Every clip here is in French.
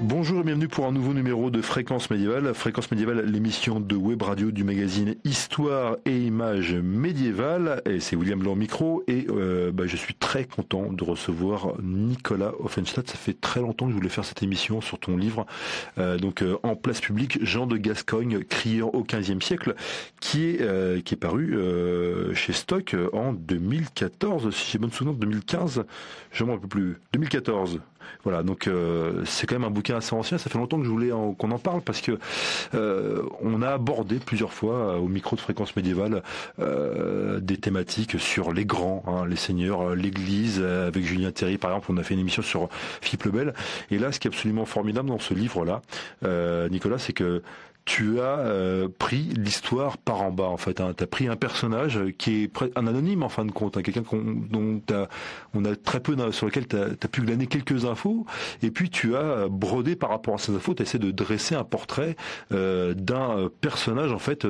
Bonjour et bienvenue pour un nouveau numéro de Fréquence Médiévale. Fréquence Médiévale, l'émission de web radio du magazine Histoire et Images Médiévales. Et c'est William Blanc au micro. Et je suis très content de recevoir Nicolas Offenstadt. Ça fait très longtemps que je voulais faire cette émission sur ton livre. En place publique, Jean de Gascogne, crieur au XVe siècle, qui est paru chez Stock en 2014. Si j'ai bonne souvenir, 2015, je ne me rappelle plus. 2014. Voilà, donc c'est quand même un bouquin assez ancien. Ça fait longtemps que je voulais qu'on en parle parce que on a abordé plusieurs fois au micro de Fréquence Médiévale des thématiques sur les grands, les seigneurs, l'Église. Avec Julien Théry, par exemple, on a fait une émission sur Philippe le Bel. Et là, ce qui est absolument formidable dans ce livre-là, Nicolas, c'est que tu as pris l'histoire par en bas, en fait. Tu as pris un personnage qui est un anonyme, en fin de compte, quelqu'un dont on a très peu, sur lequel tu as pu glaner quelques infos, et puis tu as brodé par rapport à ces infos, tu as essayé de dresser un portrait d'un personnage, en fait,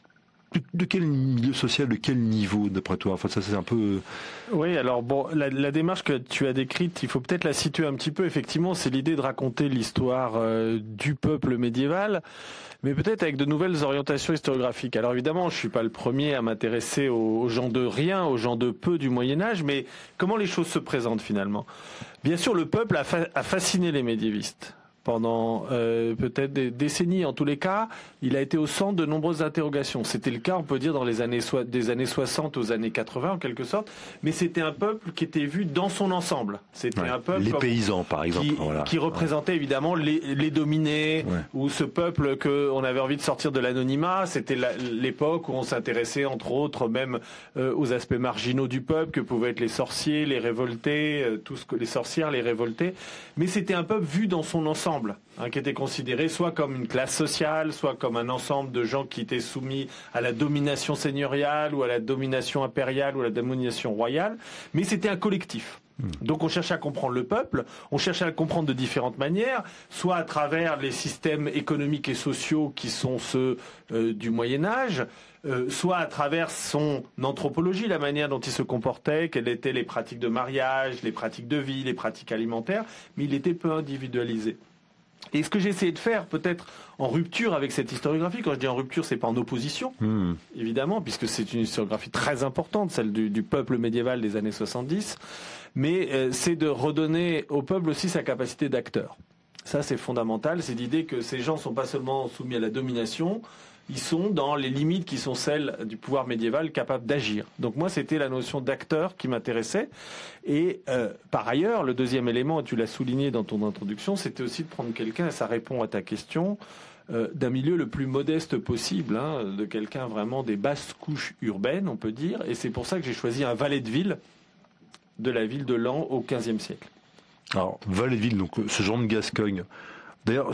de quel milieu social, de quel niveau, d'après toi? Enfin, ça, c'est un peu... Oui, alors bon, la démarche que tu as décrite, il faut peut-être la situer un petit peu. Effectivement, c'est l'idée de raconter l'histoire du peuple médiéval, mais peut-être avec de nouvelles orientations historiographiques. Alors évidemment, je suis pas le premier à m'intéresser aux gens de rien, aux gens de peu du Moyen-Âge, mais comment les choses se présentent finalement? Bien sûr, le peuple a fasciné les médiévistes. Pendant peut-être des décennies, en tous les cas, il a été au centre de nombreuses interrogations. C'était le cas, on peut dire, dans les années des années 60 aux années 80, en quelque sorte. Mais c'était un peuple qui était vu dans son ensemble. C'était un peuple les paysans, par exemple, qui représentait évidemment les dominés, ou ce peuple qu'on avait envie de sortir de l'anonymat. C'était l'époque où on s'intéressait, entre autres, même aux aspects marginaux du peuple, que pouvaient être les sorciers, les révoltés, les sorcières, les révoltés. Mais c'était un peuple vu dans son ensemble. Qui était considéré soit comme une classe sociale, soit comme un ensemble de gens qui étaient soumis à la domination seigneuriale ou à la domination impériale ou à la domination royale, mais c'était un collectif. Donc on cherche à comprendre le peuple, on cherche à le comprendre de différentes manières, soit à travers les systèmes économiques et sociaux qui sont ceux du Moyen-Âge, soit à travers son anthropologie, la manière dont il se comportait, quelles étaient les pratiques de mariage, les pratiques de vie, les pratiques alimentaires, mais il était peu individualisé. Et ce que j'ai essayé de faire, peut-être en rupture avec cette historiographie, quand je dis en rupture, c'est pas en opposition, évidemment, puisque c'est une historiographie très importante, celle du peuple médiéval des années 70, mais c'est de redonner au peuple aussi sa capacité d'acteur. Ça, c'est fondamental, c'est l'idée que ces gens sont pas seulement soumis à la domination, ils sont dans les limites qui sont celles du pouvoir médiéval capable d'agir. Donc moi, c'était la notion d'acteur qui m'intéressait. Et par ailleurs, le deuxième élément, et tu l'as souligné dans ton introduction, c'était aussi de prendre quelqu'un, et ça répond à ta question, d'un milieu le plus modeste possible, de quelqu'un vraiment des basses couches urbaines, on peut dire. Et c'est pour ça que j'ai choisi un valet de ville de la ville de Laon au XVe siècle. Alors, valet de ville, donc ce Jean de Gascogne... D'ailleurs,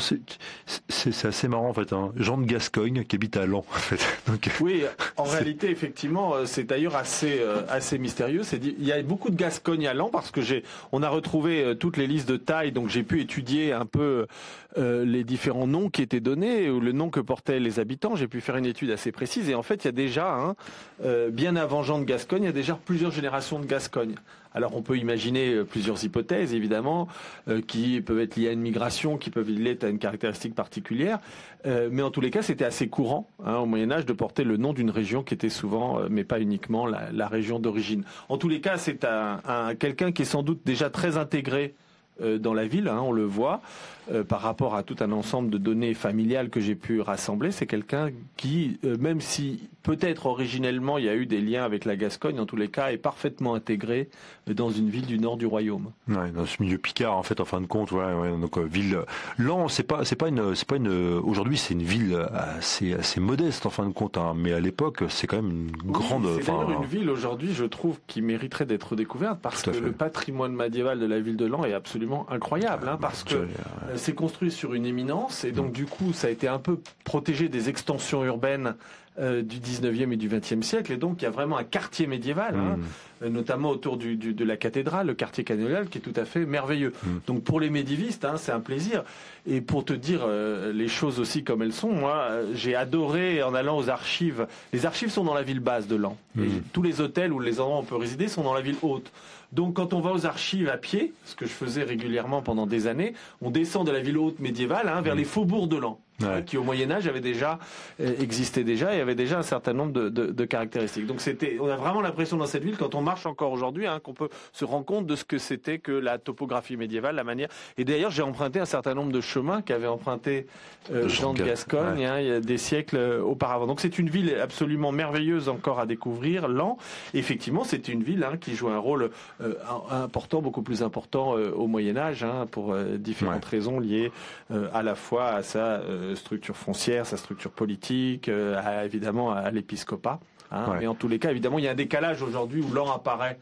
c'est assez marrant en fait. Jean de Gascogne qui habite à Laon en fait. Donc, oui, en réalité, effectivement, c'est d'ailleurs assez mystérieux. Il y a beaucoup de Gascogne à Laon parce que on a retrouvé toutes les listes de taille, donc j'ai pu étudier un peu les différents noms qui étaient donnés ou le nom que portaient les habitants. J'ai pu faire une étude assez précise et en fait, il y a déjà, bien avant Jean de Gascogne, il y a déjà plusieurs générations de Gascogne. Alors on peut imaginer plusieurs hypothèses, évidemment, qui peuvent être liées à une migration, qui peuvent être liées à une caractéristique particulière. Mais en tous les cas, c'était assez courant au Moyen-Âge de porter le nom d'une région qui était souvent, mais pas uniquement, la région d'origine. En tous les cas, c'est quelqu'un qui est sans doute déjà très intégré dans la ville, on le voit, par rapport à tout un ensemble de données familiales que j'ai pu rassembler. C'est quelqu'un qui, même si peut-être originellement il y a eu des liens avec la Gascogne, en tous les cas est parfaitement intégré dans une ville du nord du royaume. Ouais, dans ce milieu picard en fait, en fin de compte, donc ville Laon, c'est pas une aujourd'hui c'est une ville assez modeste en fin de compte, mais à l'époque c'est quand même une grande. C'est d'ailleurs une ville aujourd'hui, je trouve, qui mériterait d'être découverte parce que le patrimoine médiéval de la ville de Laon est absolument incroyable, parce que c'est construit sur une éminence et donc du coup ça a été un peu protégé des extensions urbaines du 19e et du 20e siècle. Et donc, il y a vraiment un quartier médiéval, notamment autour de la cathédrale, le quartier canonial, qui est tout à fait merveilleux. Donc, pour les médiévistes, c'est un plaisir. Et pour te dire les choses aussi comme elles sont, moi, j'ai adoré en allant aux archives. Les archives sont dans la ville basse de Laon. Et tous les hôtels ou les endroits où on peut résider sont dans la ville haute. Donc, quand on va aux archives à pied, ce que je faisais régulièrement pendant des années, on descend de la ville haute médiévale vers les faubourgs de Laon, qui au Moyen-Âge existaient déjà et avaient déjà un certain nombre de caractéristiques. Donc, on a vraiment l'impression dans cette ville, quand on marche encore aujourd'hui, qu'on peut se rendre compte de ce que c'était que la topographie médiévale, la manière. Et d'ailleurs, j'ai emprunté un certain nombre de chemins qu'avait emprunté Jean de Gascogne il y a des siècles auparavant. Donc, c'est une ville absolument merveilleuse encore à découvrir, Laon. Effectivement, c'était une ville qui jouait un rôle important, beaucoup plus important au Moyen-Âge, pour différentes raisons liées à la fois à sa structure foncière, sa structure politique, évidemment à l'épiscopat. Mais en tous les cas, évidemment, il y a un décalage aujourd'hui où Laon apparaît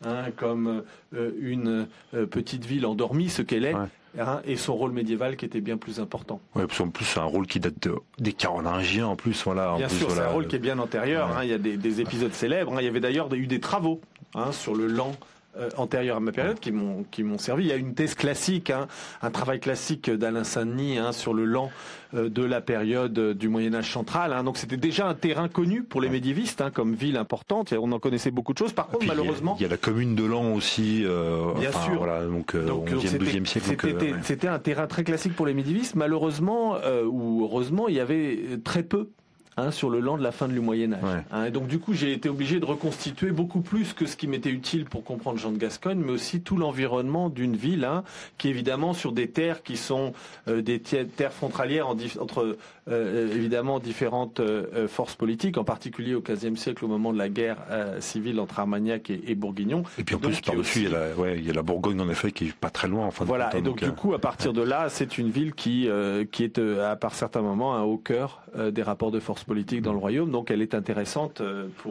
comme une petite ville endormie, ce qu'elle est, et son rôle médiéval qui était bien plus important. Oui, en plus, c'est un rôle qui date des Carolingiens, en plus. Bien sûr, c'est un rôle qui est bien antérieur. Il y a des épisodes célèbres. Il y avait d'ailleurs eu des travaux sur le Laon antérieure à ma période qui m'ont servi. Il y a une thèse classique, un travail classique d'Alain Saint-Denis sur le Laon de la période du Moyen-Âge central. Donc c'était déjà un terrain connu pour les médiévistes comme ville importante. On en connaissait beaucoup de choses. Par contre, malheureusement... Il y a la commune de Laon aussi, bien sûr. Voilà, donc au 11e, 12e siècle. C'était un terrain très classique pour les médiévistes. Malheureusement, ou heureusement, il y avait très peu sur le Laon de la fin du Moyen-Âge. Et donc du coup, j'ai été obligé de reconstituer beaucoup plus que ce qui m'était utile pour comprendre Jean de Gascogne, mais aussi tout l'environnement d'une ville, qui est évidemment sur des terres qui sont des terres frontalières entre évidemment différentes forces politiques, en particulier au XVe siècle, au moment de la guerre civile entre Armagnac et Bourguignon. Et puis en plus, par-dessus, il y a la Bourgogne, en effet, qui est pas très loin. En fin de compte, et donc du coup, à partir de là, c'est une ville qui est, à par certains moments, au cœur des rapports de force politique dans le royaume, donc elle est intéressante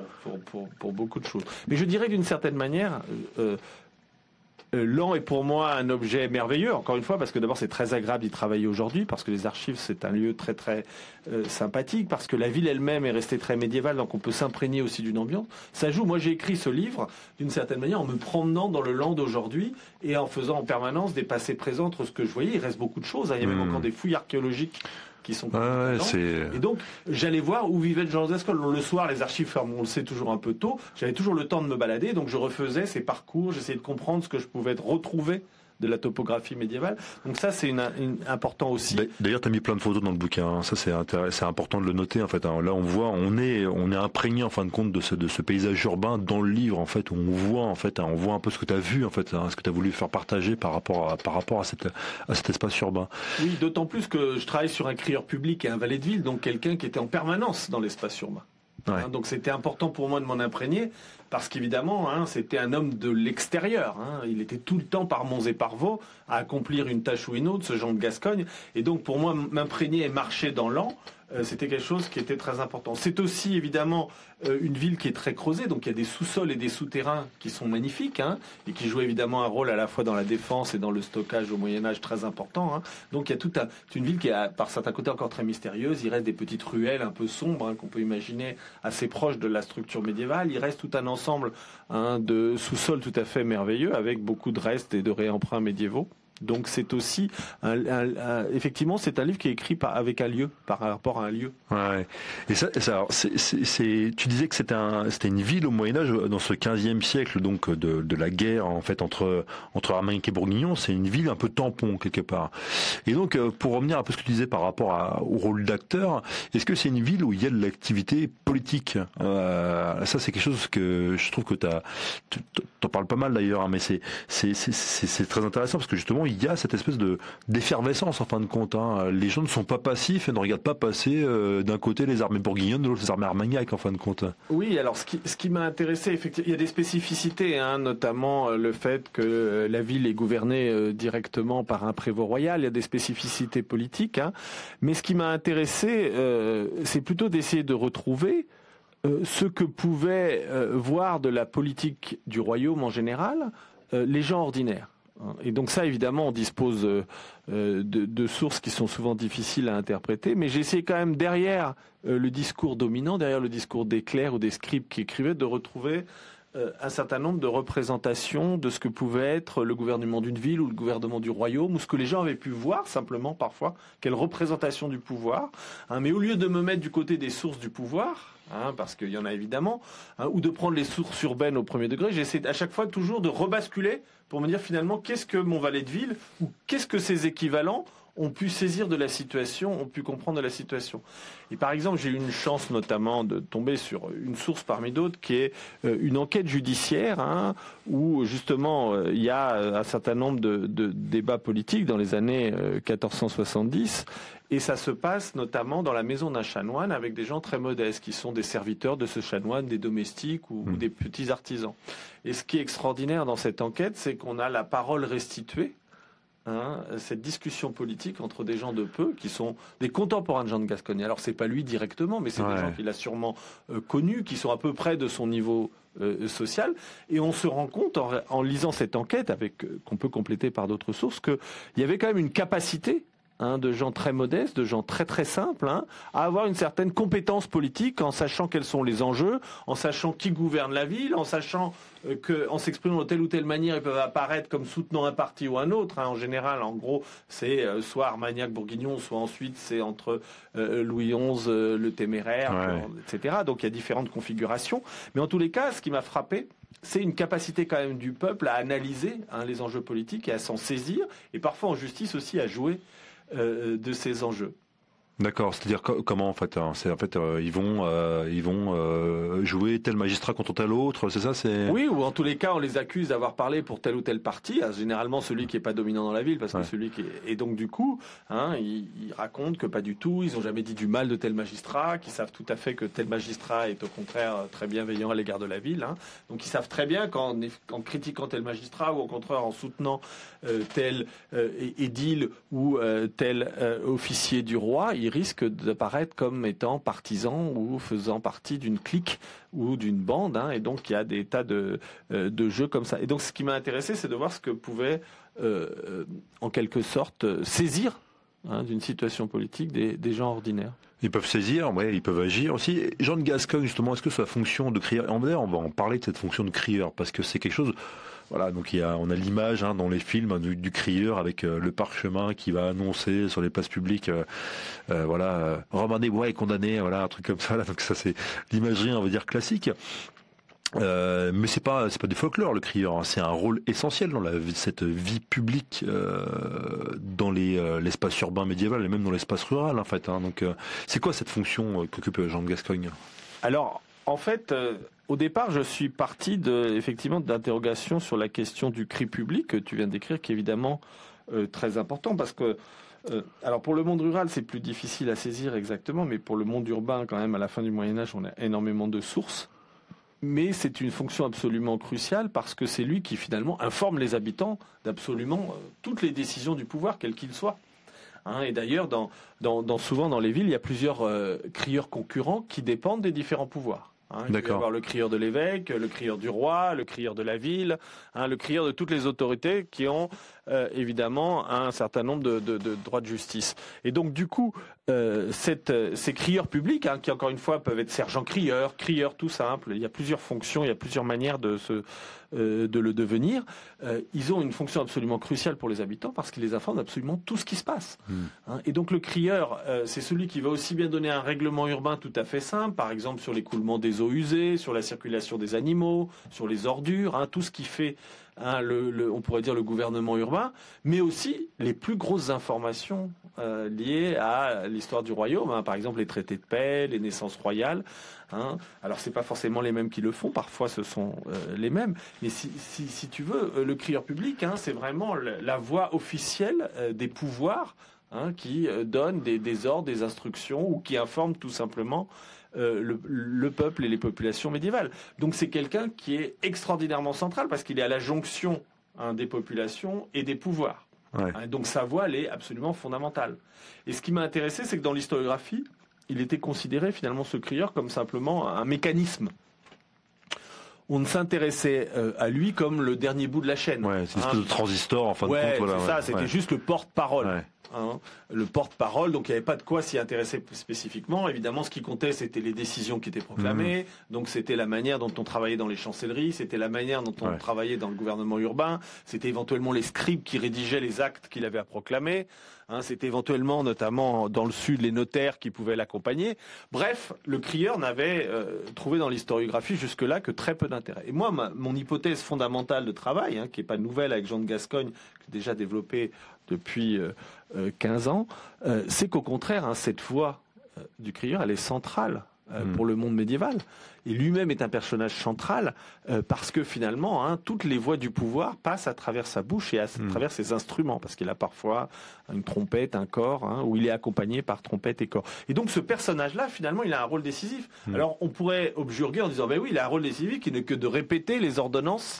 pour beaucoup de choses. Mais je dirais d'une certaine manière, Laon est pour moi un objet merveilleux, encore une fois, parce que d'abord c'est très agréable d'y travailler aujourd'hui, parce que les archives c'est un lieu très très sympathique, parce que la ville elle-même est restée très médiévale, donc on peut s'imprégner aussi d'une ambiance. Ça joue, moi j'ai écrit ce livre d'une certaine manière en me promenant dans le Laon d'aujourd'hui et en faisant en permanence des passés-présents entre ce que je voyais. Il reste beaucoup de choses, il y a même encore des fouilles archéologiques qui sont et donc j'allais voir où vivait Jean de Gascogne. Le soir, les archives ferment, on le sait, toujours un peu tôt. J'avais toujours le temps de me balader, donc je refaisais ces parcours, j'essayais de comprendre ce que je pouvais retrouver de la topographie médiévale. Donc ça, c'est important aussi. D'ailleurs, tu as mis plein de photos dans le bouquin. Ça, c'est important de le noter. En fait, là, on est imprégné en fin de compte de ce paysage urbain dans le livre. En fait, où on voit un peu ce que tu as vu, en fait, ce que tu as voulu faire partager par rapport à cet espace urbain. Oui, d'autant plus que je travaille sur un crieur public et un valet de ville, donc quelqu'un qui était en permanence dans l'espace urbain. Donc c'était important pour moi de m'en imprégner, parce qu'évidemment, c'était un homme de l'extérieur. Il était tout le temps par Mons et par Vaux à accomplir une tâche ou une autre, ce Jean de Gascogne. Et donc pour moi, m'imprégner et marcher dans Laon, c'était quelque chose qui était très important. C'est aussi évidemment une ville qui est très creusée, donc il y a des sous-sols et des souterrains qui sont magnifiques, et qui jouent évidemment un rôle à la fois dans la défense et dans le stockage au Moyen-Âge très important. Donc il y a une ville qui est par certains côtés encore très mystérieuse. Il reste des petites ruelles un peu sombres qu'on peut imaginer assez proches de la structure médiévale. Il reste tout un ensemble de sous-sols tout à fait merveilleux avec beaucoup de restes et de réemprunts médiévaux. Donc c'est aussi effectivement c'est un livre qui est écrit avec un lieu, par rapport à un lieu. Et ça alors, tu disais que c'était une ville au Moyen-Âge dans ce 15e siècle, donc de la guerre en fait entre Armagnac et Bourguignon. C'est une ville un peu tampon quelque part. Et donc pour revenir un peu à ce que tu disais par rapport au rôle d'acteur, est-ce que c'est une ville où il y a de l'activité politique? Ça c'est quelque chose que je trouve que t'en parles pas mal d'ailleurs, mais c'est très intéressant parce que justement il y a cette espèce d'effervescence en fin de compte. Les gens ne sont pas passifs et ne regardent pas passer d'un côté les armées bourguignonnes, de l'autre les armées armagnac en fin de compte. Oui, alors ce qui m'a intéressé, effectivement, il y a des spécificités, notamment le fait que la ville est gouvernée directement par un prévôt royal. Il y a des spécificités politiques, mais ce qui m'a intéressé, c'est plutôt d'essayer de retrouver ce que pouvaient voir de la politique du royaume en général les gens ordinaires. Et donc ça, évidemment, on dispose de sources qui sont souvent difficiles à interpréter, mais j'ai essayé quand même, derrière le discours dominant, derrière le discours des clercs ou des scribes qui écrivaient, de retrouver un certain nombre de représentations de ce que pouvait être le gouvernement d'une ville ou le gouvernement du royaume, ou ce que les gens avaient pu voir simplement parfois, quelle représentation du pouvoir. Mais au lieu de me mettre du côté des sources du pouvoir, parce qu'il y en a évidemment, ou de prendre les sources urbaines au premier degré, j'essaie à chaque fois toujours de rebasculer pour me dire finalement qu'est-ce que mon valet de ville ou qu'est-ce que ses équivalents ont pu saisir de la situation, ont pu comprendre de la situation. Et par exemple, j'ai eu une chance notamment de tomber sur une source parmi d'autres qui est une enquête judiciaire où justement il y a un certain nombre de débats politiques dans les années 1470 et ça se passe notamment dans la maison d'un chanoine avec des gens très modestes qui sont des serviteurs de ce chanoine, des domestiques ou des petits artisans. Et ce qui est extraordinaire dans cette enquête, c'est qu'on a la parole restituée. Cette discussion politique entre des gens de peu qui sont des contemporains de Jean de Gascogne. Alors c'est pas lui directement, mais c'est des gens qu'il a sûrement connus, qui sont à peu près de son niveau social. Et on se rend compte en lisant cette enquête, qu'on peut compléter par d'autres sources, qu'il y avait quand même une capacité de gens très modestes, de gens très très simples, à avoir une certaine compétence politique en sachant quels sont les enjeux, en sachant qui gouverne la ville, en sachant qu'en s'exprimant de telle ou telle manière, ils peuvent apparaître comme soutenant un parti ou un autre. En général, en gros, c'est soit Armagnac-Bourguignon, soit ensuite c'est entre Louis XI, le Téméraire, etc. Donc il y a différentes configurations. Mais en tous les cas, ce qui m'a frappé, c'est une capacité quand même du peuple à analyser les enjeux politiques et à s'en saisir, et parfois en justice aussi à jouer de ces enjeux. D'accord, c'est-à-dire comment en fait ils vont jouer tel magistrat contre tel autre, c'est ça, c'est... Oui, ou en tous les cas on les accuse d'avoir parlé pour tel ou tel parti, généralement celui qui est pas dominant dans la ville, parce que celui qui est... Et donc du coup, ils racontent que pas du tout, ils ont jamais dit du mal de tel magistrat, qu'ils savent tout à fait que tel magistrat est au contraire très bienveillant à l'égard de la ville. Donc ils savent très bien qu'en critiquant tel magistrat ou au contraire en soutenant tel édile ou tel officier du roi, ils risquent d'apparaître comme étant partisans ou faisant partie d'une clique ou d'une bande, et donc il y a des tas de jeux comme ça. Et donc ce qui m'a intéressé, c'est de voir ce que pouvait en quelque sorte saisir d'une situation politique des gens ordinaires. Ils peuvent saisir, ils peuvent agir aussi. Jean de Gascogne, justement, est-ce que sa fonction de crieur, on va en parler de cette fonction de crieur, parce que c'est quelque chose... Voilà, donc on a l'image dans les films du crieur avec le parchemin qui va annoncer sur les places publiques, Robin des Bois est condamné, un truc comme ça. Là, donc ça c'est l'imagerie, on va dire classique. Mais c'est pas du folklore, le crieur. C'est un rôle essentiel dans cette vie publique dans l'espace urbain médiéval et même dans l'espace rural en fait. Donc c'est quoi cette fonction qu'occupe Jean de Gascogne ? Alors en fait. Au départ, je suis parti d'interrogations sur la question du cri public que tu viens d'écrire, qui est évidemment très important, parce que alors pour le monde rural, c'est plus difficile à saisir exactement, mais pour le monde urbain, quand même, à la fin du Moyen-Âge, on a énormément de sources. Mais c'est une fonction absolument cruciale parce que c'est lui qui finalement informe les habitants d'absolument toutes les décisions du pouvoir, quel qu'il soit. Et d'ailleurs, souvent dans les villes, il y a plusieurs crieurs concurrents qui dépendent des différents pouvoirs. Il peut y avoir le crieur de l'évêque, le crieur du roi, le crieur de la ville, le crieur de toutes les autorités qui ont évidemment un certain nombre de droits de justice. Et donc du coup, ces crieurs publics, qui encore une fois peuvent être sergents-crieurs, crieurs tout simple, il y a plusieurs fonctions, il y a plusieurs manières de le devenir, ils ont une fonction absolument cruciale pour les habitants parce qu'ils les informent absolument tout ce qui se passe. Et donc le crieur, c'est celui qui va aussi bien donner un règlement urbain tout à fait simple, par exemple sur l'écoulement des eaux usées, sur la circulation des animaux, sur les ordures, tout ce qui fait on pourrait dire le gouvernement urbain, mais aussi les plus grosses informations liées à l'histoire du royaume, par exemple les traités de paix, les naissances royales. Alors c'est pas forcément les mêmes qui le font, parfois ce sont les mêmes, mais si tu veux, le crieur public, c'est vraiment la voix officielle des pouvoirs qui donne des ordres, des instructions ou qui informe tout simplement le peuple et les populations médiévales. Donc c'est quelqu'un qui est extraordinairement central parce qu'il est à la jonction des populations et des pouvoirs. Donc sa voix, elle est absolument fondamentale. Et ce qui m'a intéressé, c'est que dans l'historiographie, il était considéré finalement ce crieur comme simplement un mécanisme. on ne s'intéressait à lui comme le dernier bout de la chaîne. Ouais, c'est une espèce de transistor en fin de compte. Voilà, c'est ça, c'était juste le porte-parole. Ouais. Le porte-parole, donc il n'y avait pas de quoi s'y intéresser spécifiquement. Évidemment, ce qui comptait, c'était les décisions qui étaient proclamées. Donc c'était la manière dont on travaillait dans les chancelleries, c'était la manière dont on travaillait dans le gouvernement urbain, c'était éventuellement les scribes qui rédigeaient les actes qu'il avait à proclamer. C'était éventuellement, notamment dans le sud, les notaires qui pouvaient l'accompagner. Bref, le crieur n'avait trouvé dans l'historiographie jusque-là que très peu d'intérêt. Et moi, mon hypothèse fondamentale de travail, qui n'est pas nouvelle avec Jean de Gascogne, que j'ai déjà développée depuis 15 ans, c'est qu'au contraire, cette voix du crieur, elle est centrale pour le monde médiéval. Et lui-même est un personnage central parce que finalement, toutes les voix du pouvoir passent à travers sa bouche et à travers ses instruments, parce qu'il a parfois une trompette, un corps, où il est accompagné par trompette et corps. Et donc ce personnage-là, finalement, il a un rôle décisif. Alors on pourrait objurguer en disant, ben oui, il a un rôle décisif qui n'est que de répéter les ordonnances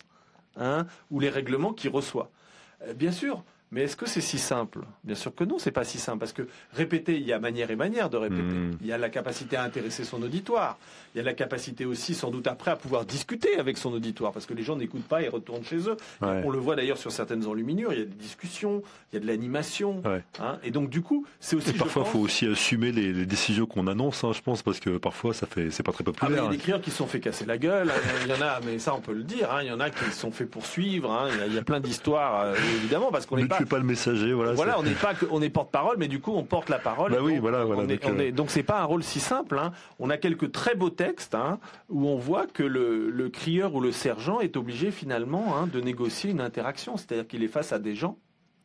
ou les règlements qu'il reçoit. Bien sûr. Mais est-ce que c'est si simple? Bien sûr que non, c'est pas si simple. Parce que répéter, il y a manière et manière de répéter. Il y a la capacité à intéresser son auditoire. Il y a la capacité aussi, sans doute après, à pouvoir discuter avec son auditoire. Parce que les gens n'écoutent pas et retournent chez eux. Ouais. On le voit d'ailleurs sur certaines enluminures. Il y a des discussions, il y a de l'animation. Ouais. Et donc, du coup, c'est aussi... Et parfois, il faut aussi assumer les décisions qu'on annonce, je pense, parce que parfois, c'est pas très populaire. Il y a des crieurs qui se sont fait casser la gueule. Il y en a, mais ça, on peut le dire. Il y en a qui se sont fait poursuivre. Il y a plein d'histoires, évidemment, parce qu'on n'est pas... Tu es pas le messager, voilà. On est porte-parole, mais du coup, on porte la parole. Bah oui, voilà. Donc, c'est pas un rôle si simple. On a quelques très beaux textes où on voit que le crieur ou le sergent est obligé finalement de négocier une interaction. C'est-à-dire qu'il est face à des gens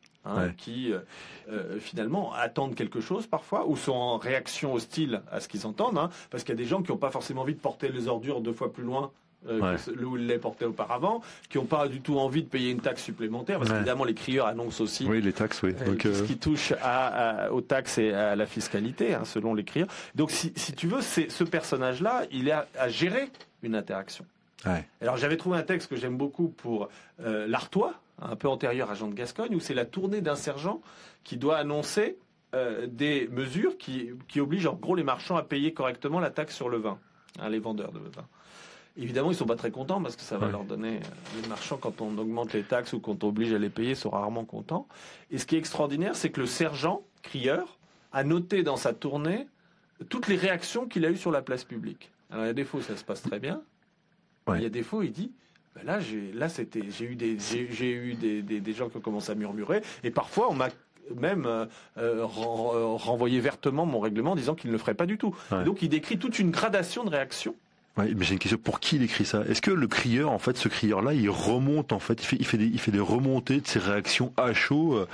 qui finalement attendent quelque chose parfois ou sont en réaction hostile à ce qu'ils entendent. Parce qu'il y a des gens qui n'ont pas forcément envie de porter les ordures 2 fois plus loin. Où il les portait auparavant, qui n'ont pas du tout envie de payer une taxe supplémentaire, parce qu'évidemment les crieurs annoncent aussi les taxes, ce qui touche aux taxes et à la fiscalité, selon les crieurs. Donc si tu veux, ce personnage-là, il a à gérer une interaction. Ouais. Alors j'avais trouvé un texte que j'aime beaucoup pour l'Artois, un peu antérieur à Jean de Gascogne, où c'est la tournée d'un sergent qui doit annoncer des mesures qui obligent en gros les marchands à payer correctement la taxe sur le vin, les vendeurs de vin. Évidemment, ils sont pas très contents parce que ça va leur donner... Les marchands, quand on augmente les taxes ou quand on oblige à les payer, sont rarement contents. Et ce qui est extraordinaire, c'est que le sergent, crieur, a noté dans sa tournée toutes les réactions qu'il a eues sur la place publique. Alors, il y a des fois où ça se passe très bien. Il y a des fois où il dit... j'ai eu des gens qui ont commencé à murmurer. Et parfois, on m'a même renvoyé vertement mon règlement en disant qu'il ne le ferait pas du tout. Et donc, il décrit toute une gradation de réactions. Ouais, mais j'ai une question. Pour qui il écrit ça? Est-ce que le crieur, en fait, ce crieur-là, il remonte, en fait, il fait des remontées de ses réactions à chaud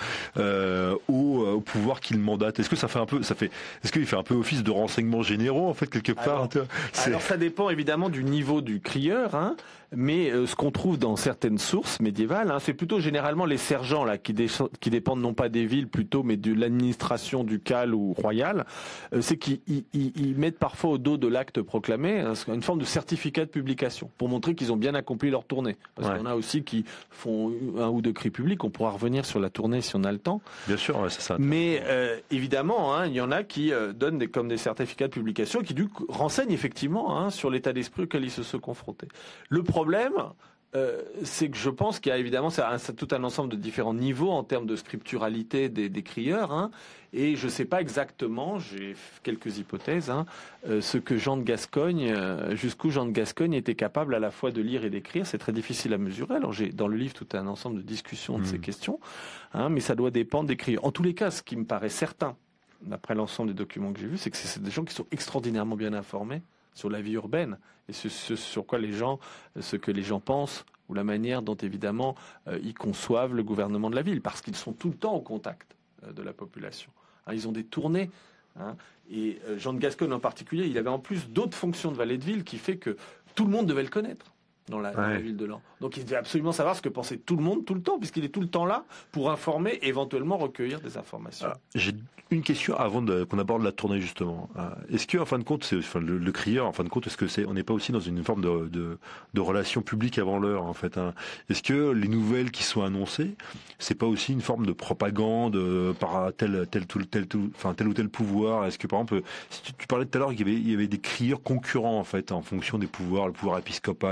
au pouvoir qu'il mandate? Est-ce que est-ce qu'il fait un peu office de renseignements généraux, en fait, quelque part? Alors ça dépend évidemment du niveau du crieur, mais ce qu'on trouve dans certaines sources médiévales, c'est plutôt généralement les sergents qui dépendent non pas des villes plutôt, mais de l'administration ducale ou royale. C'est qu'ils mettent parfois au dos de l'acte proclamé une forme de certificat de publication pour montrer qu'ils ont bien accompli leur tournée. Parce qu'il y en a aussi qui font 1 ou 2 cris publics. On pourra revenir sur la tournée si on a le temps. Bien sûr, c'est ça. Mais évidemment, il y en a qui donnent comme des certificats de publication qui du coup renseignent effectivement sur l'état d'esprit auquel ils se sont confrontés. Le problème, c'est que je pense qu'il y a évidemment tout un ensemble de différents niveaux en termes de scripturalité des crieurs, et je ne sais pas exactement, j'ai quelques hypothèses, ce que Jean de Gascogne, jusqu'où Jean de Gascogne était capable à la fois de lire et d'écrire. C'est très difficile à mesurer. Alors j'ai dans le livre tout un ensemble de discussions de ces questions, mais ça doit dépendre des crieurs. En tous les cas, ce qui me paraît certain, d'après l'ensemble des documents que j'ai vus, c'est que c'est des gens qui sont extraordinairement bien informés sur la vie urbaine et sur quoi ce que les gens pensent ou la manière dont évidemment ils conçoivent le gouvernement de la ville, parce qu'ils sont tout le temps au contact de la population. Ils ont des tournées. Et Jean de Gascogne en particulier, il avait en plus d'autres fonctions de valet de ville qui fait que tout le monde devait le connaître dans la ville de Laon. Donc il devait absolument savoir ce que pensait tout le monde tout le temps, puisqu'il est tout le temps là pour informer et éventuellement recueillir des informations. Alors, j'ai une question avant qu'on aborde la tournée justement. Est-ce que en fin de compte, le crieur, en fin de compte, on n'est pas aussi dans une forme de relation publique avant l'heure en fait, Est-ce que les nouvelles qui sont annoncées, c'est pas aussi une forme de propagande par tel ou tel pouvoir? Est-ce que par exemple, si tu parlais tout à l'heure qu'il y avait des crieurs concurrents en fait en fonction des pouvoirs, le pouvoir épiscopal, le pouvoir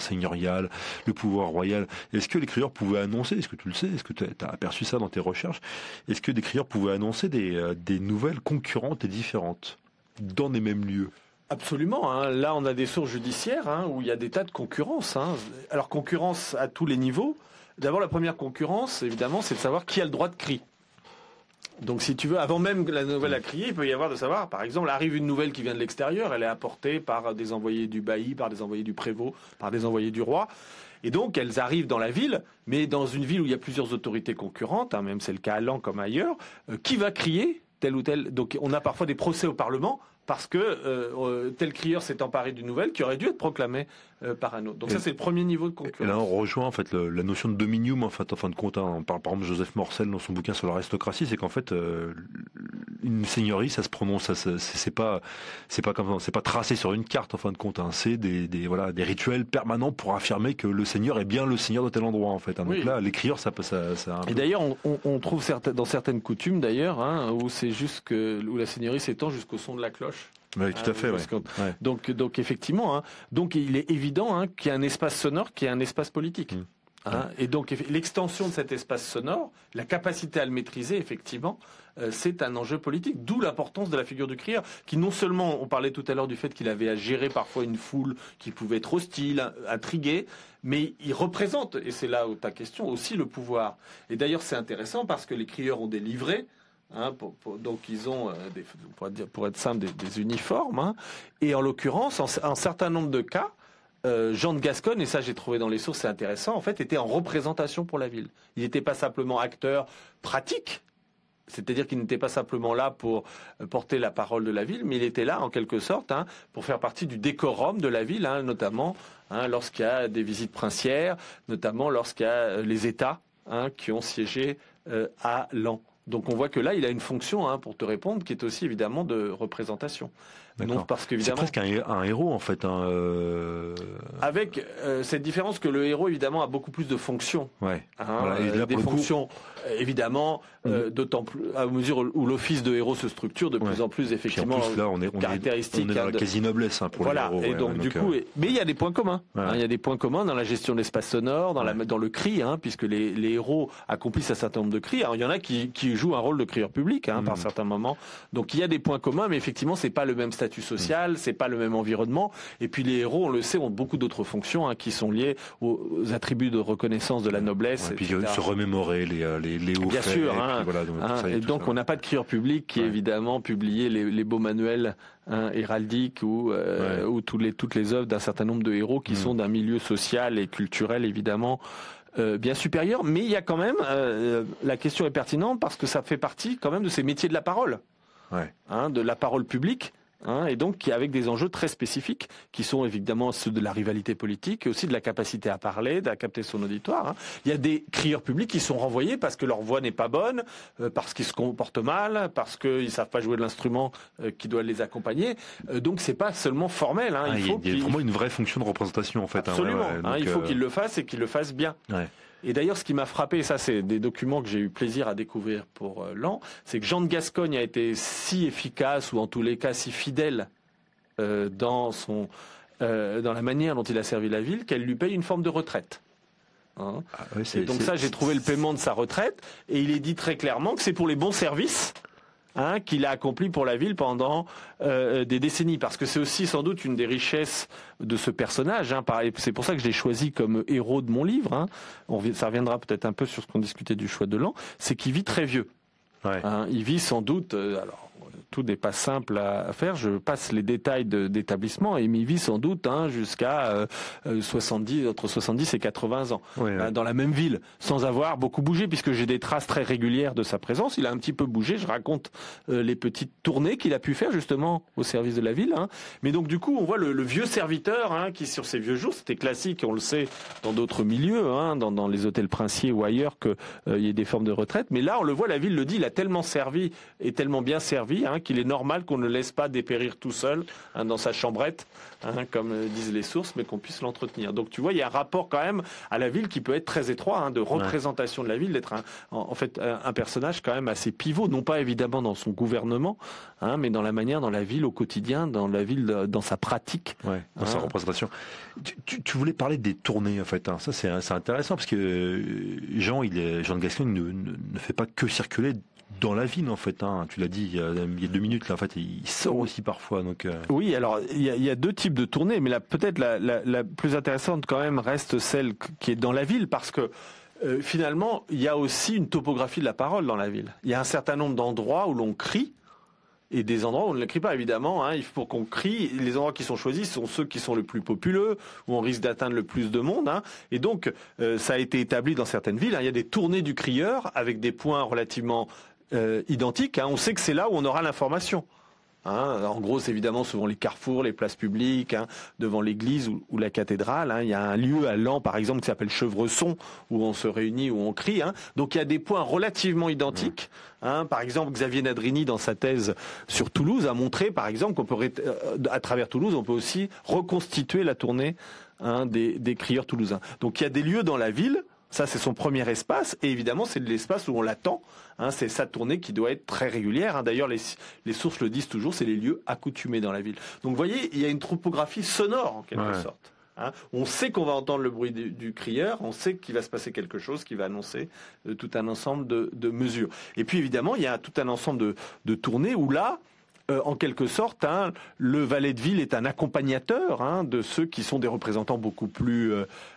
seigneurial, le pouvoir royal. Est-ce que les crieurs pouvaient annoncer, est-ce que tu le sais, est-ce que tu as aperçu ça dans tes recherches, est-ce que des crieurs pouvaient annoncer des nouvelles concurrentes et différentes dans les mêmes lieux? Absolument. Hein. Là, on a des sources judiciaires où il y a des tas de concurrences. Hein. Alors, concurrence à tous les niveaux. D'abord, la première concurrence, évidemment, c'est de savoir qui a le droit de crier. Donc, si tu veux, avant même que la nouvelle a crié, il peut y avoir de savoir, par exemple, arrive une nouvelle qui vient de l'extérieur, elle est apportée par des envoyés du bailli, par des envoyés du prévôt, par des envoyés du roi. Et donc, elles arrivent dans la ville, mais dans une ville où il y a plusieurs autorités concurrentes, même c'est le cas à Laon comme ailleurs, qui va crier tel ou tel. Donc, on a parfois des procès au Parlement parce que tel crieur s'est emparé d'une nouvelle qui aurait dû être proclamée par un autre. Donc ça, c'est le premier niveau de concurrence. Et là, on rejoint en fait la notion de dominium, en fin de compte. Par exemple, Joseph Morcel, dans son bouquin sur l'aristocratie, c'est qu'en fait, une seigneurie, ça se prononce, c'est pas tracé sur une carte, en fin de compte. C'est des rituels permanents pour affirmer que le seigneur est bien le seigneur de tel endroit, en fait. Donc oui. Là, les crieurs, ça Et d'ailleurs, on trouve dans certaines coutumes, d'ailleurs, où c'est où la seigneurie s'étend jusqu'au son de la cloche. Oui, tout à fait. Ouais. Donc effectivement, donc il est évident qu'il y a un espace sonore qui est un espace politique. Et donc l'extension de cet espace sonore, la capacité à le maîtriser, effectivement, c'est un enjeu politique. D'où l'importance de la figure du crieur, qui non seulement, on parlait tout à l'heure du fait qu'il avait à gérer parfois une foule qui pouvait être hostile, intriguée, mais il représente, et c'est là où ta question, aussi le pouvoir. Et d'ailleurs, c'est intéressant parce que les crieurs ont des livrets. Donc ils ont, pour être simple, des uniformes. Et en l'occurrence, en un certain nombre de cas, Jean de Gascogne, et ça j'ai trouvé dans les sources, c'est intéressant, en fait, était en représentation pour la ville. Il n'était pas simplement acteur pratique, c'est-à-dire qu'il n'était pas simplement là pour porter la parole de la ville, mais il était là en quelque sorte pour faire partie du décorum de la ville, notamment lorsqu'il y a des visites princières, notamment lorsqu'il y a les États qui ont siégé à Laon. Donc on voit que là, il a une fonction, pour te répondre, qui est aussi évidemment de représentation. Donc, parce qu'évidemment, c'est presque un héros en fait. Avec cette différence que le héros évidemment a beaucoup plus de fonctions. Ouais. Des fonctions évidemment d'autant plus à mesure où l'office de héros se structure de plus en plus effectivement. En plus, là, on est dans la quasi-noblesse pour les héros. Et donc du coup, mais il y a des points communs. Il y a des points communs dans la gestion de l'espace sonore, dans le cri, puisque les héros accomplissent un certain nombre de cris. Alors il y en a qui jouent un rôle de crieur public par certains moments. Donc il y a des points communs, mais effectivement c'est pas le même statut social, c'est pas le même environnement. Et puis les héros, on le sait, ont beaucoup d'autres fonctions qui sont liées aux attributs de reconnaissance de la noblesse. Et puis se remémorer les hauts bien faits. Sûr. Et donc on n'a pas de crieur public qui évidemment publiait les beaux manuels héraldiques ou toutes les œuvres d'un certain nombre de héros qui sont d'un milieu social et culturel évidemment bien supérieur. Mais il y a quand même la question est pertinente parce que ça fait partie quand même de ces métiers de la parole, de la parole publique. Et donc avec des enjeux très spécifiques qui sont évidemment ceux de la rivalité politique et aussi de la capacité à parler, de capter son auditoire. Il y a des crieurs publics qui sont renvoyés parce que leur voix n'est pas bonne, parce qu'ils se comportent mal, parce qu'ils ne savent pas jouer de l'instrument qui doit les accompagner. Donc c'est pas seulement formel. Il y a vraiment une vraie fonction de représentation en fait. Absolument. Il faut qu'ils le fassent et qu'ils le fassent bien. Et d'ailleurs, ce qui m'a frappé, ça c'est des documents que j'ai eu plaisir à découvrir pour Laon, c'est que Jean de Gascogne a été si efficace, ou en tous les cas si fidèle dans la manière dont il a servi la ville, qu'elle lui paye une forme de retraite. Et donc ça, j'ai trouvé le paiement de sa retraite, et il est dit très clairement que c'est pour les bons services qu'il a accompli pour la ville pendant des décennies, parce que c'est aussi sans doute une des richesses de ce personnage. C'est pour ça que je l'ai choisi comme héros de mon livre. Ça reviendra peut-être un peu sur ce qu'on discutait du choix de Laon, c'est qu'il vit très vieux. Il vit sans doute... alors, tout n'est pas simple à faire. Je passe les détails d'établissement, et il vit sans doute jusqu'à entre 70 et 80 ans dans la même ville, sans avoir beaucoup bougé, puisque j'ai des traces très régulières de sa présence. Il a un petit peu bougé. Je raconte les petites tournées qu'il a pu faire justement au service de la ville. Mais donc du coup, on voit le vieux serviteur qui, sur ses vieux jours, c'était classique, on le sait dans d'autres milieux, dans les hôtels princiers ou ailleurs, qu'il y ait des formes de retraite. Mais là, on le voit, la ville le dit, il a tellement servi et tellement bien servi qu'il est normal qu'on ne laisse pas dépérir tout seul dans sa chambrette, comme disent les sources, mais qu'on puisse l'entretenir. Donc tu vois, il y a un rapport quand même à la ville qui peut être très étroit, de représentation de la ville, d'être en fait un personnage quand même assez pivot, non pas évidemment dans son gouvernement, mais dans la manière, dans la ville au quotidien, dans la ville, dans sa pratique. Dans sa représentation. Tu voulais parler des tournées en fait. Ça c'est intéressant parce que Jean de Gascogne ne fait pas que circuler dans la ville en fait. Tu l'as dit il y a 2 minutes là, en fait, il sort aussi parfois. Donc Oui, alors il y a 2 types de tournées, mais peut-être la plus intéressante quand même reste celle qui est dans la ville parce que finalement il y a aussi une topographie de la parole dans la ville. Il y a un certain nombre d'endroits où l'on crie. Et des endroits où on ne l'écrit pas, évidemment. Il faut qu'on crie. Les endroits qui sont choisis sont ceux qui sont les plus populeux, où on risque d'atteindre le plus de monde. Et donc, ça a été établi dans certaines villes. Il y a des tournées du crieur avec des points relativement identiques. On sait que c'est là où on aura l'information. En gros, c'est évidemment souvent les carrefours, les places publiques, devant l'église ou la cathédrale. Il y a un lieu à Laon, par exemple, qui s'appelle Chevreson, où on se réunit, où on crie. Donc il y a des points relativement identiques. Par exemple, Xavier Nadrini, dans sa thèse sur Toulouse, a montré, par exemple, qu'on peut, à travers Toulouse, on peut aussi reconstituer la tournée des crieurs toulousains. Donc il y a des lieux dans la ville. Ça, c'est son premier espace. Et évidemment, c'est de l'espace où on l'attend. C'est sa tournée qui doit être très régulière. D'ailleurs, les sources le disent toujours, c'est les lieux accoutumés dans la ville. Donc, vous voyez, il y a une topographie sonore, en quelque sorte. On sait qu'on va entendre le bruit du crieur, on sait qu'il va se passer quelque chose qui va annoncer tout un ensemble de mesures. Et puis, évidemment, il y a tout un ensemble de tournées où là, en quelque sorte, le valet de ville est un accompagnateur de ceux qui sont des représentants beaucoup plus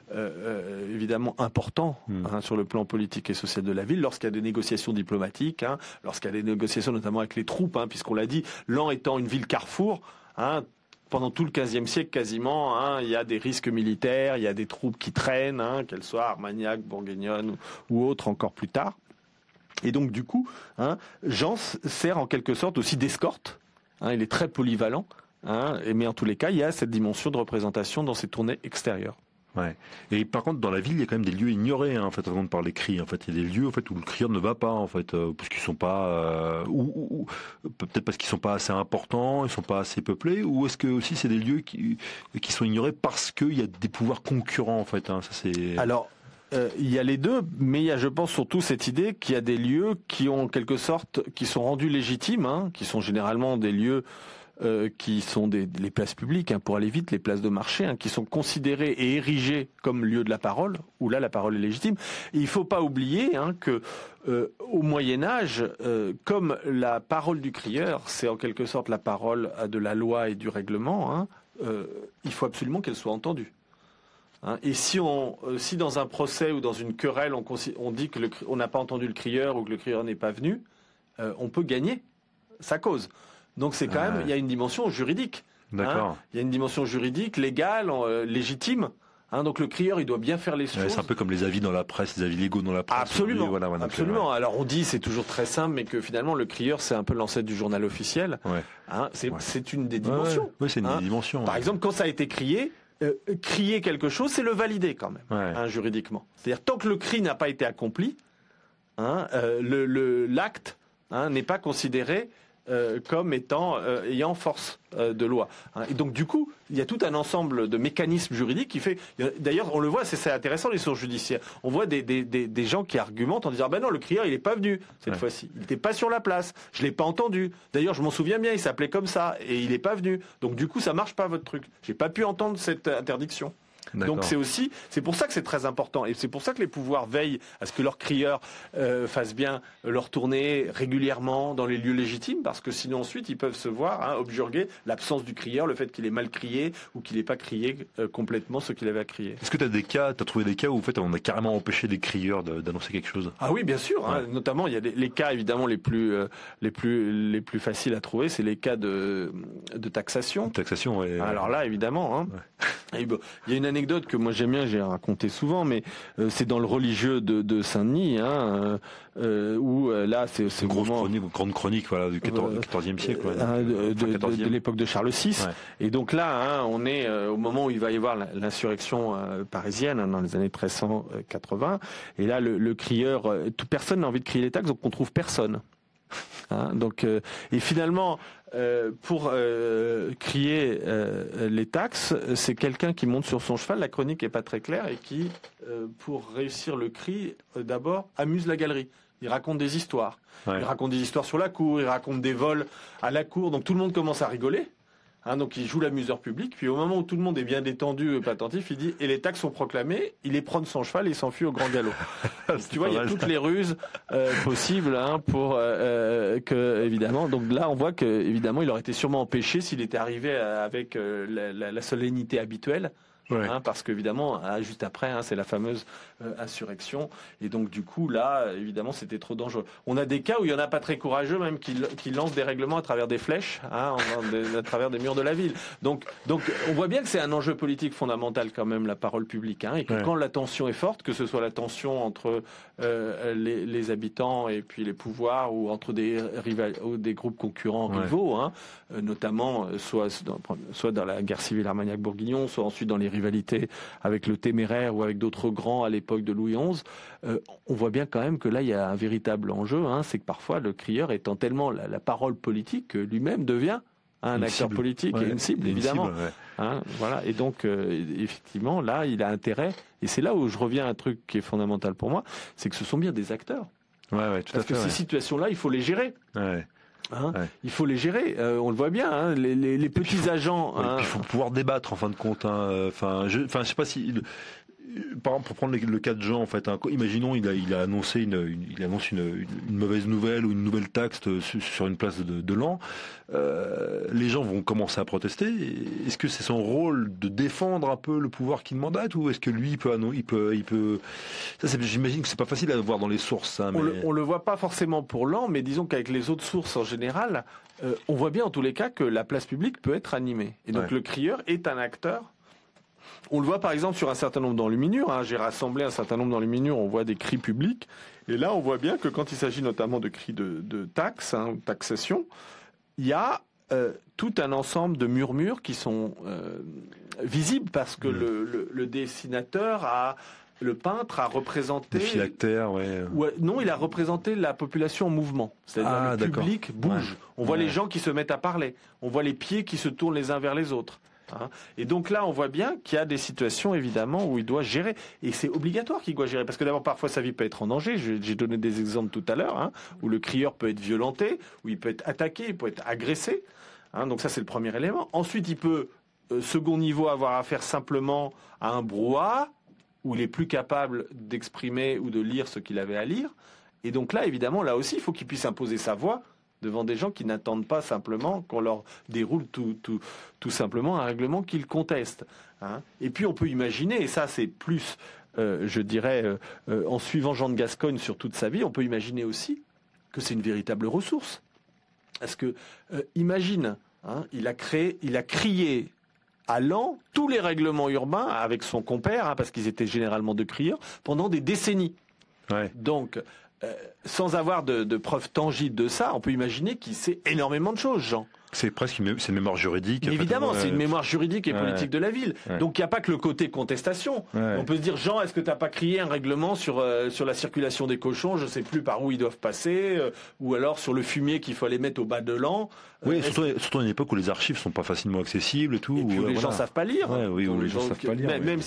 évidemment importants sur le plan politique et social de la ville, lorsqu'il y a des négociations diplomatiques, lorsqu'il y a des négociations notamment avec les troupes, puisqu'on l'a dit, Laon étant une ville carrefour, pendant tout le XVe siècle quasiment, il y a des risques militaires, il y a des troupes qui traînent, qu'elles soient armagnaques, bourguignonnes ou autres encore plus tard. Et donc du coup, Jean sert en quelque sorte aussi d'escorte. Il est très polyvalent, mais en tous les cas, il y a cette dimension de représentation dans ces tournées extérieures. Ouais. Et par contre, dans la ville, il y a quand même des lieux ignorés, en fait, avant de parler cris. En fait, il y a des lieux, en fait, où le crieur ne va pas, en fait, parce qu'ils sont pas, ou peut-être parce qu'ils sont pas assez importants, ils sont pas assez peuplés, ou est-ce que aussi c'est des lieux qui sont ignorés parce qu'il y a des pouvoirs concurrents, en fait. Ça c'est. Alors. Il y a les deux, mais il y a, je pense, surtout cette idée qu'il y a des lieux qui ont en quelque sorte, qui sont rendus légitimes, qui sont généralement des lieux qui sont les places publiques, pour aller vite, les places de marché, qui sont considérées et érigées comme lieu de la parole, où là la parole est légitime. Et il ne faut pas oublier que au Moyen Âge, comme la parole du crieur, c'est en quelque sorte la parole de la loi et du règlement, il faut absolument qu'elle soit entendue. Et si dans un procès ou dans une querelle, on dit que on n'a pas entendu le crieur ou que le crieur n'est pas venu, on peut gagner sa cause. Donc c'est quand même, il y a une dimension juridique. D'accord. Il y a une dimension juridique, légale, légitime. Donc le crieur, il doit bien faire les choses. C'est un peu comme les avis dans la presse, les avis légaux dans la presse. Absolument. Absolument. Alors on dit, c'est toujours très simple, mais que finalement le crieur, c'est un peu l'ancêtre du journal officiel. C'est une des dimensions. Oui, c'est une des dimensions. Par exemple, quand ça a été crié. Crier quelque chose, c'est le valider quand même, juridiquement. C'est-à-dire tant que le cri n'a pas été accompli, l'acte n'est pas considéré comme ayant force de loi. Et donc du coup, il y a tout un ensemble de mécanismes juridiques qui fait. D'ailleurs, on le voit, c'est intéressant les sources judiciaires. On voit des gens qui argumentent en disant non, le crieur il n'est pas venu cette fois-ci, il n'était pas sur la place, je l'ai pas entendu. D'ailleurs, je m'en souviens bien, il s'appelait comme ça et il n'est pas venu. Donc du coup, ça marche pas votre truc. J'ai pas pu entendre cette interdiction. Donc c'est pour ça que c'est très important et c'est pour ça que les pouvoirs veillent à ce que leurs crieurs fassent bien leur tournée régulièrement dans les lieux légitimes parce que sinon ensuite ils peuvent se voir objurguer l'absence du crieur, le fait qu'il ait mal crié ou qu'il n'ait pas crié complètement ce qu'il avait à crier. Est-ce que tu as trouvé des cas où en fait on a carrément empêché des crieurs d'annoncer quelque chose? Ah oui, bien sûr. Notamment il y a les cas évidemment les plus faciles à trouver, c'est les cas de taxation. Taxation, ouais. Alors là évidemment. Il y a une anecdote que moi j'aime bien, j'ai raconté souvent, mais c'est dans le religieux de Saint-Denis, où là c'est une grande chronique du XIVe siècle, de l'époque de Charles VI. Et donc là, on est au moment où il va y avoir l'insurrection parisienne dans les années 1380. Et là, le crieur, personne n'a envie de crier les taxes, donc on trouve personne. Donc, et finalement, pour crier les taxes, c'est quelqu'un qui monte sur son cheval, la chronique est pas très claire, et qui, pour réussir le cri, d'abord, amuse la galerie. Il raconte des histoires. Ouais. Il raconte des histoires sur la cour, il raconte des vols à la cour, donc tout le monde commence à rigoler. Donc il joue l'amuseur public, puis au moment où tout le monde est bien détendu et pas attentif, il dit « et les taxes sont proclamées », il les prend de son cheval et il s'enfuit au grand galop. Tu vois, il y a toutes les ruses possibles pour que, évidemment, donc là on voit que évidemment il aurait été sûrement empêché s'il était arrivé avec la solennité habituelle. Ouais. Parce qu'évidemment, juste après, c'est la fameuse insurrection. Et donc, du coup, là, évidemment, c'était trop dangereux. On a des cas où il y en a pas très courageux, même, qui lancent des règlements à travers des flèches, à travers des murs de la ville. Donc, on voit bien que c'est un enjeu politique fondamental, quand même, la parole publique. Et que quand la tension est forte, que ce soit la tension entre les habitants et puis les pouvoirs, ou entre ou des groupes concurrents rivaux, notamment, soit dans la guerre civile Armagnac-Bourguignon, soit ensuite dans les rivalité avec le Téméraire ou avec d'autres grands à l'époque de Louis XI, on voit bien quand même que là il y a un véritable enjeu, c'est que parfois le crieur étant tellement la parole politique que lui-même devient un acteur politique et une cible, évidemment. Voilà. Et donc effectivement là il a intérêt, et c'est là où je reviens à un truc qui est fondamental pour moi, c'est que ce sont bien des acteurs. Tout Parce que ces situations-là, il faut les gérer. Il faut les gérer, on le voit bien, les petits agents. Il faut pouvoir débattre en fin de compte. Je sais pas si, par exemple, pour prendre le cas de Jean, en fait, imaginons il a annoncé il annonce une mauvaise nouvelle ou une nouvelle taxe sur une place de Laon. Les gens vont commencer à protester. Est-ce que c'est son rôle de défendre un peu le pouvoir qu'il mandate, ou est-ce que lui il peut ça, j'imagine que c'est pas facile à voir dans les sources. On le voit pas forcément pour Laon, mais disons qu'avec les autres sources en général, on voit bien en tous les cas que la place publique peut être animée. Et donc le crieur est un acteur. On le voit par exemple sur un certain nombre d'enluminures. J'ai rassemblé un certain nombre d'enluminures, on voit des cris publics. Et là, on voit bien que quand il s'agit notamment de cris de taxes, taxation, il y a tout un ensemble de murmures qui sont visibles parce que le dessinateur le peintre a représenté... Des phylactères, non, il a représenté la population en mouvement. C'est-à-dire le public bouge. On voit les gens qui se mettent à parler. On voit les pieds qui se tournent les uns vers les autres. Et donc là, on voit bien qu'il y a des situations, évidemment, où il doit gérer. Et c'est obligatoire qu'il doit gérer. Parce que d'abord, parfois, sa vie peut être en danger. J'ai donné des exemples tout à l'heure, où le crieur peut être violenté, où il peut être attaqué, il peut être agressé. Donc ça, c'est le premier élément. Ensuite, il peut, second niveau, avoir affaire simplement à un brouhaha, où il est plus capable d'exprimer ou de lire ce qu'il avait à lire. Et donc là, évidemment, là aussi, il faut qu'il puisse imposer sa voix devant des gens qui n'attendent pas simplement qu'on leur déroule tout simplement un règlement qu'ils contestent. Et puis on peut imaginer, et ça c'est plus, je dirais, en suivant Jean de Gascogne sur toute sa vie, on peut imaginer aussi que c'est une véritable ressource. Parce que, imagine, il a crié à Laon tous les règlements urbains avec son compère, parce qu'ils étaient généralement deux crieurs, pendant des décennies. Donc, sans avoir de preuves tangibles de ça, on peut imaginer qu'il sait énormément de choses, Jean. C'est presque une mémoire juridique. Évidemment, c'est une mémoire juridique et politique de la ville. Donc il n'y a pas que le côté contestation. On peut se dire, Jean, est-ce que tu n'as pas crié un règlement sur la circulation des cochons, je ne sais plus par où ils doivent passer, ou alors sur le fumier qu'il faut aller mettre au bas de Laon. Oui, surtout à une époque où les archives sont pas facilement accessibles et tout. Et puis où les gens savent pas lire. Où les gens savent pas lire. Même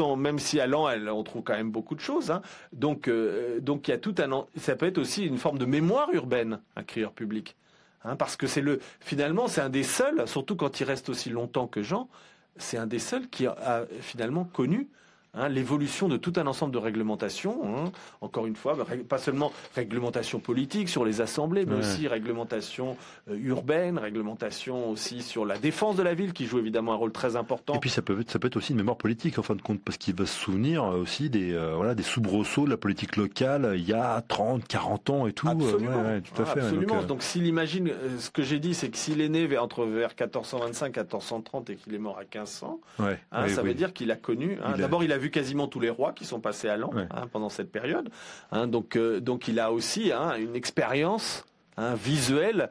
si à Laon, on trouve quand même beaucoup de choses. Donc il y a ça peut être aussi une forme de mémoire urbaine, un crieur public. Parce que finalement, c'est un des seuls, surtout quand il reste aussi longtemps que Jean, c'est un des seuls qui a finalement connu l'évolution de tout un ensemble de réglementations. Encore une fois, pas seulement réglementation politique sur les assemblées, mais aussi réglementation urbaine, réglementation aussi sur la défense de la ville, qui joue évidemment un rôle très important. Et puis ça peut être aussi une mémoire politique en fin de compte, parce qu'il va se souvenir aussi des soubresauts de la politique locale il y a 30, 40 ans et tout. Absolument. Tout à fait. Absolument. Donc s'il imagine, ce que j'ai dit, c'est que s'il est né vers 1425 et 1430 et qu'il est mort à 1500, ça veut dire qu'il a connu. D'abord, il a vu quasiment tous les rois qui sont passés à Laon pendant cette période. Donc il a aussi une expérience visuelle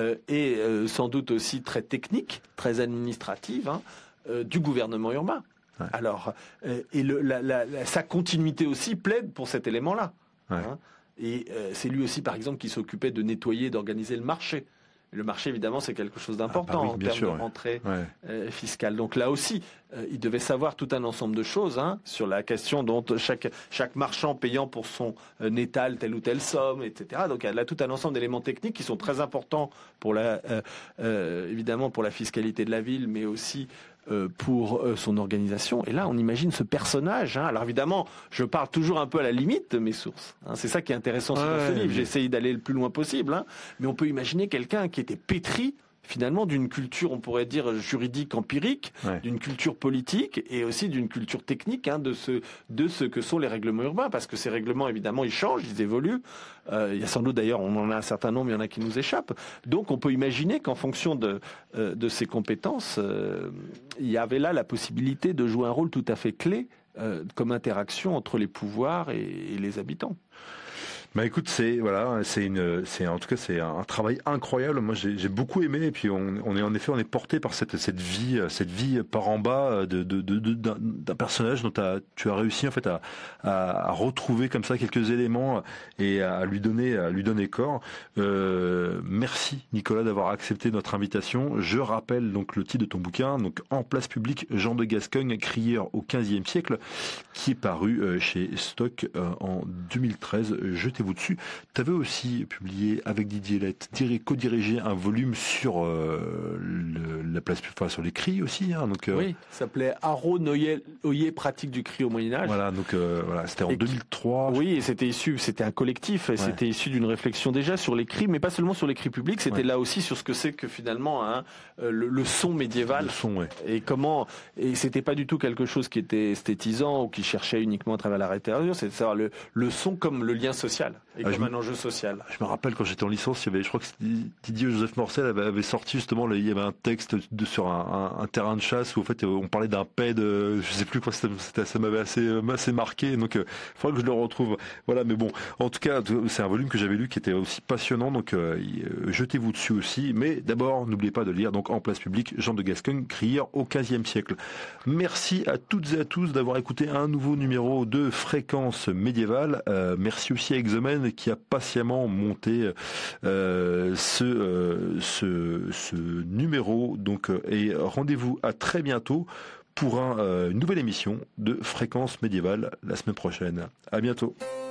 et sans doute aussi très technique, très administrative du gouvernement urbain. Alors, et sa continuité aussi plaide pour cet élément-là. Et c'est lui aussi, par exemple, qui s'occupait de nettoyer, d'organiser le marché. Le marché, évidemment, c'est quelque chose d'important en termes de rentrée fiscale. Donc là aussi, il devait savoir tout un ensemble de choses sur la question dont chaque marchand payant pour son étal telle ou telle somme, etc. Donc il y a là tout un ensemble d'éléments techniques qui sont très importants pour évidemment pour la fiscalité de la ville, mais aussi pour son organisation. Et là, on imagine ce personnage. Alors évidemment, je parle toujours un peu à la limite de mes sources. C'est ça qui est intéressant dans ce livre. J'essaye d'aller le plus loin possible. Mais on peut imaginer quelqu'un qui était pétri finalement d'une culture, on pourrait dire, juridique empirique, d'une culture politique et aussi d'une culture technique de ce que sont les règlements urbains, parce que ces règlements, évidemment, ils changent, ils évoluent. Il y a sans doute, d'ailleurs, on en a un certain nombre, il y en a qui nous échappent. Donc, on peut imaginer qu'en fonction de ces compétences, il y avait là la possibilité de jouer un rôle tout à fait clé comme interaction entre les pouvoirs et les habitants. Bah écoute, c'est en tout cas c'est un travail incroyable. Moi j'ai beaucoup aimé, et puis on est porté par cette vie par en bas d'un personnage dont tu as réussi en fait à retrouver comme ça quelques éléments et à lui donner corps. Merci Nicolas d'avoir accepté notre invitation. Je rappelle donc le titre de ton bouquin, donc En place publique, Jean de Gascogne, crieur au XVe siècle, qui est paru chez Stock en 2013. Jetez-vous dessus. Tu avais aussi publié avec Didier Lett, co-dirigé un volume sur la place, sur les cris aussi. Donc, oui, ça s'appelait Haro Noyer pratique du cri au Moyen-Âge. Voilà, donc c'était en 2003. Oui, et c'était un collectif, et c'était issu d'une réflexion déjà sur les cris, mais pas seulement sur les cris publics, c'était là aussi sur ce que c'est que finalement le son médiéval. Le son, et c'était pas du tout quelque chose qui était esthétisant ou qui cherchait uniquement à travers la littérature, c'est de savoir le son comme le lien social et comme un enjeu social. Je me rappelle quand j'étais en licence, je crois que Didier Joseph Morcel avait sorti justement, il y avait un texte sur un terrain de chasse où en fait on parlait d'un PED, je sais plus quoi, ça m'avait assez marqué, donc il faudrait que je le retrouve. Voilà, mais bon, en tout cas, c'est un volume que j'avais lu qui était aussi passionnant, donc jetez-vous dessus aussi. Mais d'abord, n'oubliez pas de lire donc En place publique, Jean de Gascogne, crieur au XVe siècle. Merci à toutes et à tous d'avoir écouté un nouveau numéro de Fréquence médiévale. Merci aussi à Exomen qui a patiemment monté ce numéro. Donc, et rendez-vous à très bientôt pour une nouvelle émission de Fréquence médiévale la semaine prochaine. À bientôt.